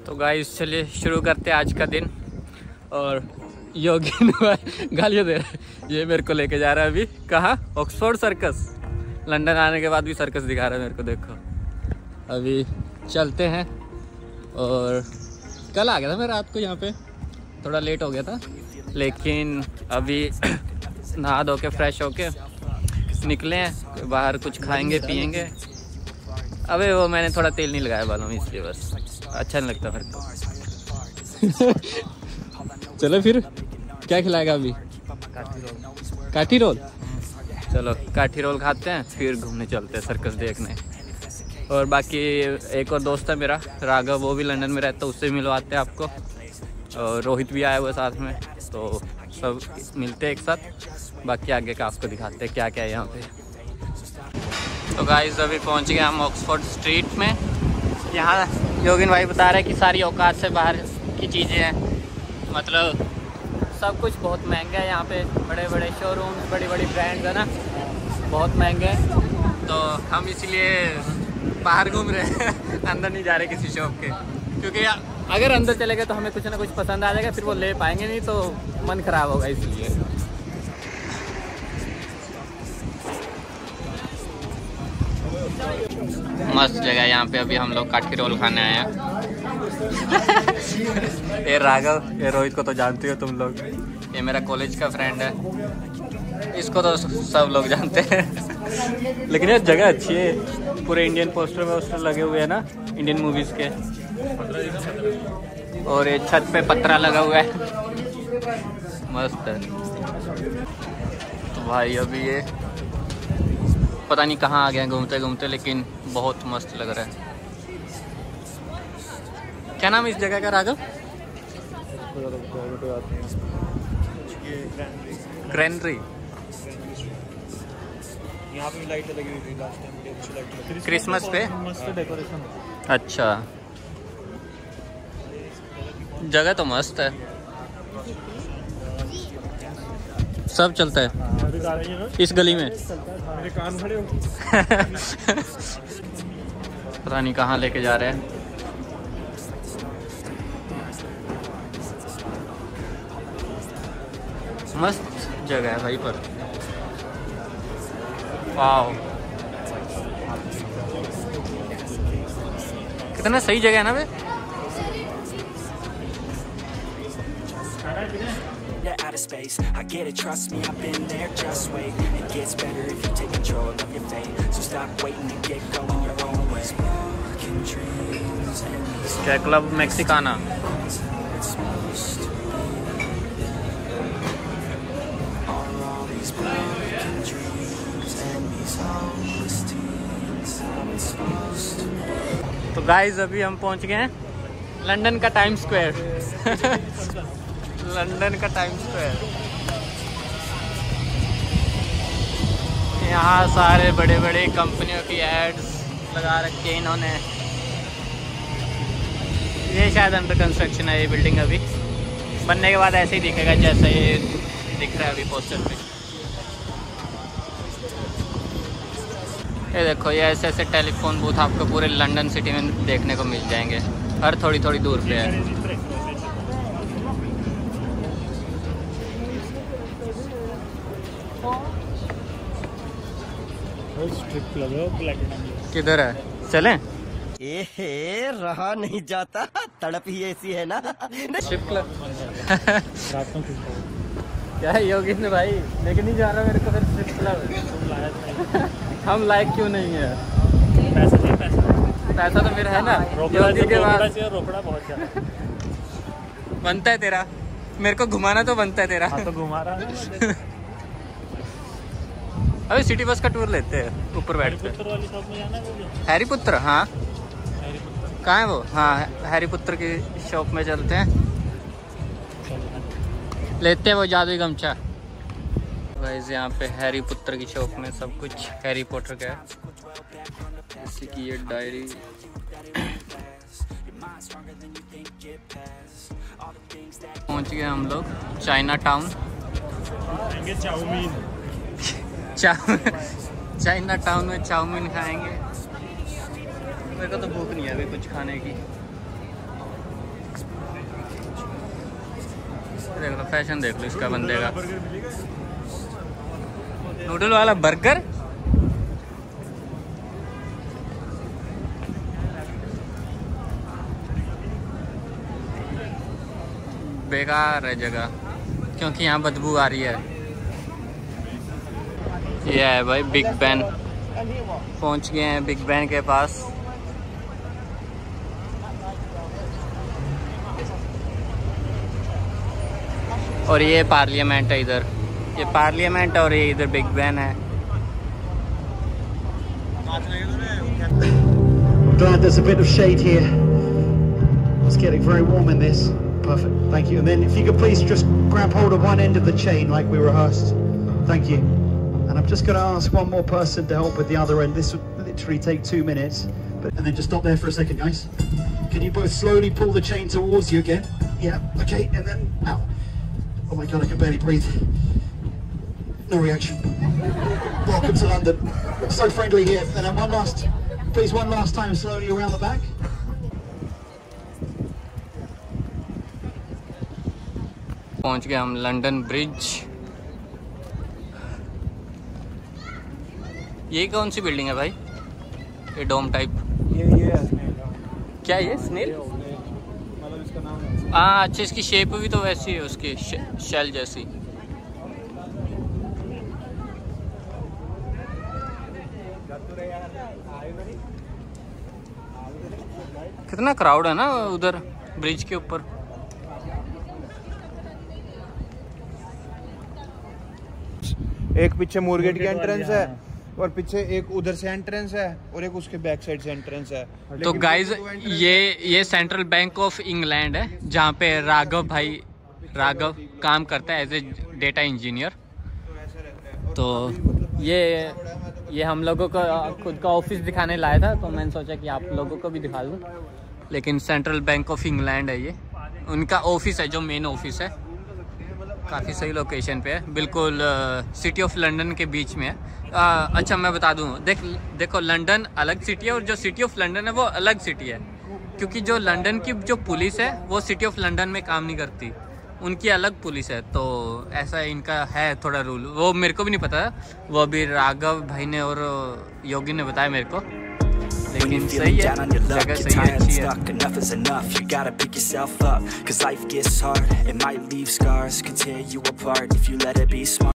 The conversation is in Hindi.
तो गाइस चलिए शुरू करते हैं आज का दिन। और योगी गालियाँ दे रहा है, ये मेरे को लेके जा रहा है अभी कहाँ, ऑक्सफोर्ड सर्कस। लंदन आने के बाद भी सर्कस दिखा रहा है मेरे को। देखो अभी चलते हैं। और कल आ गया था मैं रात को, यहाँ पे थोड़ा लेट हो गया था, लेकिन अभी नहा धो के फ्रेश होके निकले हैं बाहर, कुछ खाएंगे पिएंगे। अबे वो मैंने थोड़ा तेल नहीं लगाया बालों में, इसलिए बस अच्छा नहीं लगता मेरे को। चलो फिर क्या खिलाएगा अभी? काठी रोल। चलो काठी रोल खाते हैं, फिर घूमने चलते हैं सर्कस देखने। और बाकी एक और दोस्त है मेरा राघव, वो भी लंदन में रहता है, उससे मिलवाते हैं आपको। और रोहित भी आया हुआ साथ में, तो सब मिलते हैं एक साथ। बाकी आगे का आपको दिखाते हैं क्या क्या है यहाँ पे। तो गाइस अभी पहुँच गए हम ऑक्सफोर्ड स्ट्रीट में। यहाँ योगिन भाई बता रहे हैं कि सारी औकात से बाहर की चीज़ें हैं, मतलब सब कुछ बहुत महंगा है यहाँ पे। बड़े बड़े शोरूम्स, बड़ी बड़ी ब्रांड्स है ना, बहुत महंगे हैं। तो हम इसलिए बाहर घूम रहे हैं, अंदर नहीं जा रहे किसी शॉप के, क्योंकि अगर अंदर चले गए तो हमें कुछ ना कुछ पसंद आ जाएगा, फिर वो ले पाएंगे नहीं तो मन ख़राब होगा, इसलिए। मस्त जगह है यहाँ पे। अभी हम लोग काठी रोल खाने आए हैं। ये राघव, ये रोहित को तो जानते हो तुम लोग, ये मेरा कॉलेज का फ्रेंड है, इसको तो सब लोग जानते हैं। लेकिन ये जगह अच्छी है, पूरे इंडियन पोस्टर लगे हुए हैं ना, इंडियन मूवीज़ के। और ये छत पे पत्रा लगा हुआ है, मस्त है। तो भाई अभी ये पता नहीं कहाँ आ गए घूमते घूमते, लेकिन बहुत मस्त लग रहा है। क्या नाम है इस जगह का राघव? ग्रैंडरी। यहाँ पे लाइट लगी हुई थी लास्ट टाइम, अच्छी लाइट क्रिसमस पे। मस्त डेकोरेशन। अच्छा, जगह तो मस्त है, सब चलता है इस गली में। मेरे कान खड़े हो। पता नहीं कहाँ लेके जा रहे हैं। मस्त जगह है भाई पर। वाह, कितना सही जगह है ना बे। Out of space, I get it, trust me, I've been there, just wait. It gets better if you take control of your fate. So stop waiting and get going your own way. Smoking dreams and क्या club Mexicana. all these broken dreams and these hopeless tears. I'm supposed to. तो गाइस अभी हम पहुंच गए हैं लंदन का टाइम स्क्वायर। लंदन का टाइम स्क्वायर, यहाँ सारे बड़े बड़े कंपनियों की एड्स लगा रखी है इन्होंने। ये शायद अंडर कंस्ट्रक्शन है ये बिल्डिंग, अभी बनने के बाद ऐसे ही दिखेगा जैसा ये दिख रहा है अभी पोस्टर पे। ये देखो, ये ऐसे ऐसे टेलीफोन बूथ आपको पूरे लंदन सिटी में देखने को मिल जाएंगे, हर थोड़ी थोड़ी दूर पे है। किधर है, चलें? ए रहा नहीं जाता, तड़प ही ऐसी है ना। Strip club. क्या है योगेंद्र भाई, लेके नहीं जा रहा मेरे को फिर स्ट्रिप क्लब। हम लायक क्यों नहीं है? पैसा तो मेरा है ना, योगी के बाद रोकड़ा बहुत ज्यादा बनता है तेरा, मेरे को घुमाना तो बनता है तेरा। तो घुमा रहा। अभी सिटी बस का टूर लेते हैं, ऊपर बैठ के। वाली शॉप में जाना है, हैरी पुत्र। हाँ कहाँ है वो? हाँ हैरी पुत्र की शॉप में चलते हैं, लेते हैं वो जादुई गमछा। गाइस यहाँ पे हैरी पुत्र की शॉप में सब कुछ हैरी पॉटर का है, जैसे कि ये डायरी। पहुँच गए हम लोग Chinatown. Chow mein. Chinatown में चाउमीन खाएंगे। मेरे को तो भूख नहीं है अभी कुछ खाने की। देख लो फैशन, देख लो इसका बंदे का। नूडल वाला बर्गर, बेकार है जगह क्योंकि यहाँ बदबू आ रही है। ये है भाई बिग बैन, पहुँच गए हैं बिग बैन के पास। और ये पार्लियामेंट है इधर, ये पार्लियामेंट और ये इधर बिग बैन है। Glad there's a bit of shade here. It's getting very warm in this. Perfect, thank you. And then if you could please just grab hold of one end of the chain like we rehearsed. Thank you. And I'm just going to ask one more person to help with the other end. This would literally take 2 minutes. And then just stop there for a second, guys. Can you both slowly pull the chain towards you again? Yeah, okay, and then out. Oh my God, I can barely breathe. No reaction. Welcome to London. So friendly here. And then one last, please one last time, slowly around the back. पहुंच गए हम लंदन ब्रिज। ये कौन सी बिल्डिंग है भाई? ये डोम टाइप, ये क्या ये स्नेल? मतलब इसका नाम है। हाँ अच्छा, इसकी शेप भी तो वैसी है उसकी, शेल जैसी। कितना क्राउड है ना उधर ब्रिज के ऊपर। एक पीछे मोरगेट की एंट्रेंस है और पीछे एक उधर से एंट्रेंस है और एक उसके बैक साइड से एंट्रेंस है। तो गाइज ये सेंट्रल बैंक ऑफ इंग्लैंड है जहाँ पे राघव काम करता है एज ए डेटा इंजीनियर। तो ये हम लोगों को खुद का ऑफिस दिखाने लाया था, तो मैंने सोचा कि आप लोगों को भी दिखा दूँ। लेकिन सेंट्रल बैंक ऑफ इंग्लैंड है ये, उनका ऑफिस है जो मेन ऑफिस है। काफ़ी सही लोकेशन पे है, बिल्कुल सिटी ऑफ लंदन के बीच में है। अच्छा मैं बता दूं, देखो लंदन अलग सिटी है और जो सिटी ऑफ लंदन है वो अलग सिटी है, क्योंकि जो लंदन की जो पुलिस है वो सिटी ऑफ लंदन में काम नहीं करती, उनकी अलग पुलिस है। तो ऐसा इनका है थोड़ा रूल, वो मेरे को भी नहीं पता, वो अभी राघव भाई ने और योगी ने बताया मेरे को। लेकिन सही है, जगह सही है, अच्छी है। Enough is enough, you gotta pick yourself up, 'cause life gets hard, it might leave scars, could tear you apart if you let it be smart.